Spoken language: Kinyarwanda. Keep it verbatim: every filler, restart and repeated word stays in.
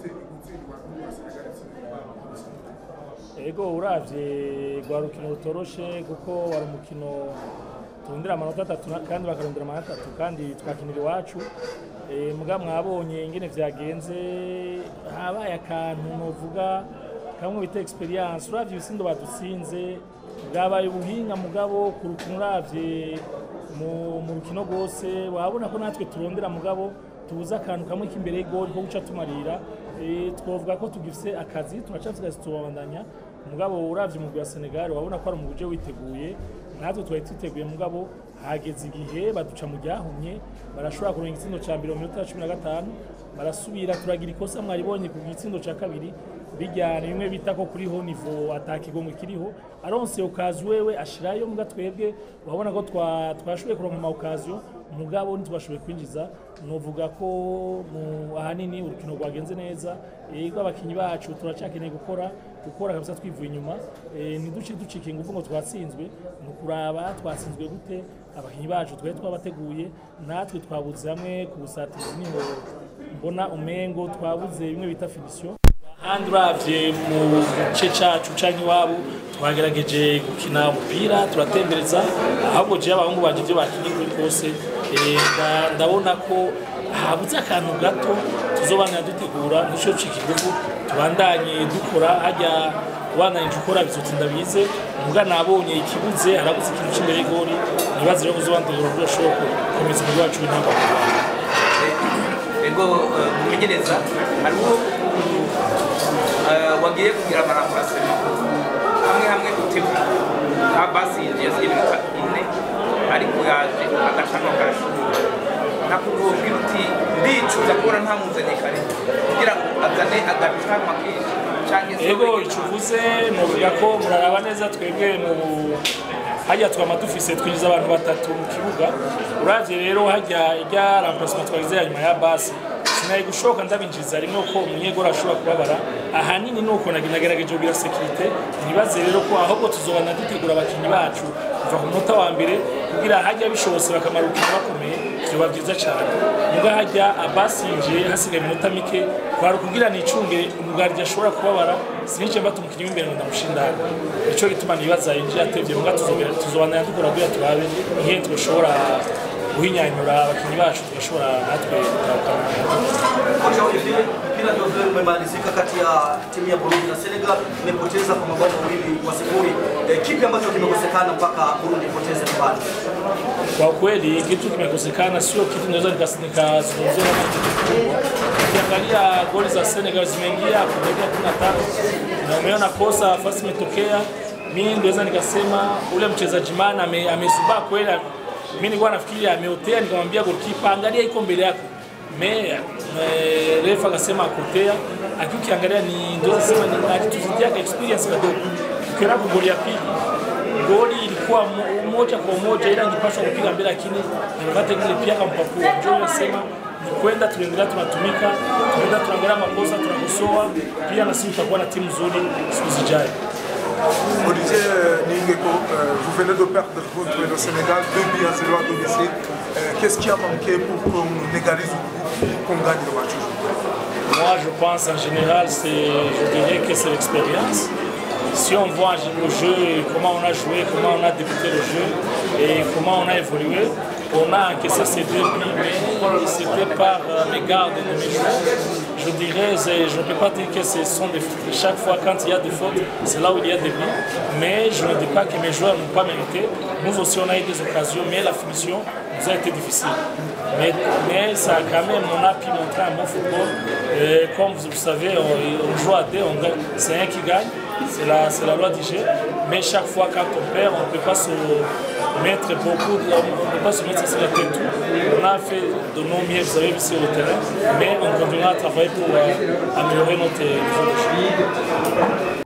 Ego uravye gwa rukino rutoroshe kuko wari umukino turondera amanota atatu kandi bakarondera amanota atatu kandi twakinira iwacu. E, muga mwabonye ingene vyagenze habaye akantu novuga kamwe bita experience. Uravye ibisindo badutsinze bwabaye ubuhinga mugabo ku rukino uravye mu rukino rwose wabona ko natwe turondera mugabo tubuza akantu kamwe k'imbere y'igoli ko guca tumarira. E, twovuga ko tugifise akazi turacafise tubandanya mugabo uravye mu rwa Senegal wabona ko ari mu buje witeguye natwe twari twiteguye mugabo hageze igihe baduca mu ryahumye barashobora kuronka igitsindo ca mbere mu minota cumi na gatanu barasubira turagira ikosa mwaribonye ku gitsindo ca kabiri bijyana bimwe bita ko kuri ho niveau atakigomwe kiriho aronse occasion wewe ashirayo muga twebwe wabona ko twashoboye kuronka ama occasion mugabo ntitwashoboye kwinjiza. Novuga ko mu ahanini urukino rwagenze neza. Ego abakinyi bacu turacakeneye gukora gukora kabisa twivuye inyuma. E, niduce ducika ingufu ngo twatsinzwe nukuraba twatsinzwe gute abakinyi bacu twari twabateguye natwe twabuze hamwe ku busatizi niho mbona umengo twabuze bimwe bita finition. Handi uravye mu gice cacu canke iwabo twagerageje gukina umupira turatembereza ahubwo je abahungu banje ivyo bakinye kuri kose. E, ndabona ko habuze akantu gato tuzobana dutegura nico cika ingufu tubandanye dukora hajya ubandanye dukora bizotsinda bize muga nabonye ikibuze harabuze ikintu c'imbere y'igoli nibaze rero kuzobandura bwo shoko komeza mu rwacu w'intamba. Ego mumenyereza hariho wagiye kugira amaramburasema hamwe hamwe utegura abasi yasiye iminota ine ariko yaje agacanwa karashobora nakubwira uti ndicuza kubona ntamuzanye kare kugira ngo azane agacanwa kenshi canke ego icuvuze novuga ko muraraba neza twebwe mu hajya twama dufise twinjiza abantu batatu mu kibuga uravye rero hajya ijya remplacement twagize nyuma ya basi sinaye gushoka ndabinjiza rimwe ko umunyegora ashobora kubabara ahanini nuko nagerageje kugira sécurité nibaze rero ko ahubwo tuzobana dutegura abakinyi bacu kuva ku munota wa mbere kugira hajya bishobose bakamarukira bakomeye byoba byiza cyane muga hajya abasinje hasigaye iminota mike kwari kugira nicunge umugarije ashobora kubabara sinije mba tumukinyi w'imbere ngo ndamushindana ico gituma nibaza yinje atevye muga tuzobera tuzobana dukora kugira turabe ihe tushobora guhinyanyura abakinyi bacu tugashobora natwe mpira ndio vile umemalizika kati ya timu ya Burundi na Senegal imepoteza kwa mabao mawili kwa sifuri. E, kipi ambacho kimekosekana mpaka Burundi ipoteze nyumbani? Kwa kweli kitu kimekosekana sio kitu naweza nikazungumzia ukiangalia goli za Senegal zimeingia kwa dakika kumi na tano na umeona kosa fasi imetokea. Mimi ndoweza nikasema ule mchezaji mana amesubaa kweli. Mimi nilikuwa nafikiri ameotea nikamwambia goalkeeper angalia iko mbele yako. Me refa akasema akotea akiukiangalia ni ndio sema ni alituzidia experience kidogo. Kila goli ya pili goli ilikuwa moja kwa moja ila ngipaswa kupiga mbele lakini nilipata ile pia kampapua ndio nasema ni kwenda tunaendelea tunatumika tunaenda tunaangalia makosa tunakosoa pia na sisi tutakuwa na timu nzuri siku zijazo. Olivier Ningeko, vous venez de perdre contre le Sénégal deux buts à zéro à domicile. Qu'est-ce qui a manqué pour qu'on égalise ou qu'on gagne le match? Moi, je pense en général, c'est, je dirais que c'est l'expérience. Si on voit le jeu, comment on a joué, comment on a débuté le jeu et comment on a évolué, on a encaissé ces deux buts, mais c'était par l'égard de mes joueurs. Je dirais, je ne peux pas dire que ce sont des fautes. Chaque fois quand il y a des fautes, c'est là où il y a des buts. Mais je ne dis pas que mes joueurs n'ont pas mérité. Nous aussi, on a eu des occasions, mais la finition nous a été difficile. Mais, mais ça a quand même, on a pu montrer un bon football. Et comme vous le savez, on, on joue à deux, c'est un qui gagne. C'est la, la loi du jeu. Mais chaque fois quand on perd, on ne peut pas se mettre beaucoup, on ne peut pas se mettre sur la tête. On a fait de nos mieux, vous avez vu sur le terrain, mais on continuera à travailler pour euh, améliorer notre niveau de jeu.